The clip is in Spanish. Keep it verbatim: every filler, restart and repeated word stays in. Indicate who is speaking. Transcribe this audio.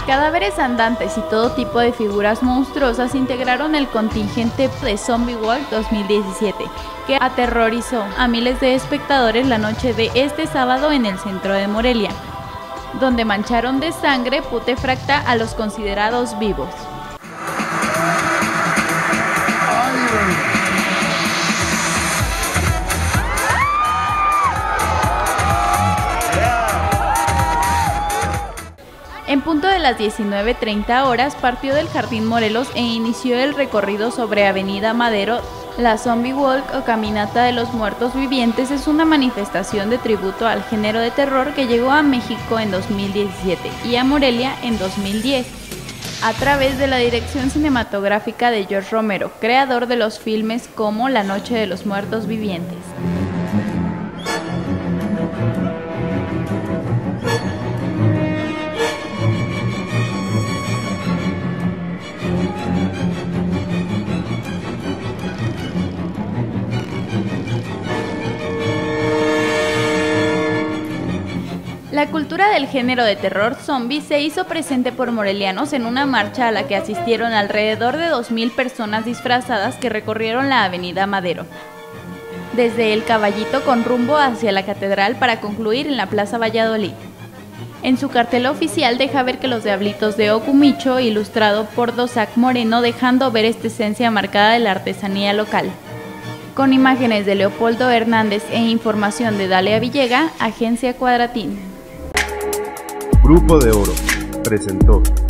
Speaker 1: Cadáveres andantes y todo tipo de figuras monstruosas integraron el contingente de Zombie Walk dos mil diecisiete, que aterrorizó a miles de espectadores la noche de este sábado en el centro de Morelia, donde mancharon de sangre putefacta a los considerados vivos. En punto de las diecinueve treinta horas partió del Jardín Morelos e inició el recorrido sobre Avenida Madero. La Zombie Walk o Caminata de los Muertos Vivientes es una manifestación de tributo al género de terror que llegó a México en dos mil diecisiete y a Morelia en dos mil diez, a través de la dirección cinematográfica de George Romero, creador de los filmes como La Noche de los Muertos Vivientes. La cultura del género de terror zombie se hizo presente por morelianos en una marcha a la que asistieron alrededor de dos mil personas disfrazadas que recorrieron la Avenida Madero, desde el Caballito con rumbo hacia la Catedral para concluir en la Plaza Valladolid. En su cartel oficial deja ver que los Diablitos de Ocumicho, ilustrado por Dosac Moreno, dejando ver esta esencia marcada de la artesanía local. Con imágenes de Leopoldo Hernández e información de Dalia Villega, Agencia Cuadratín.
Speaker 2: Grupo de Oro presentó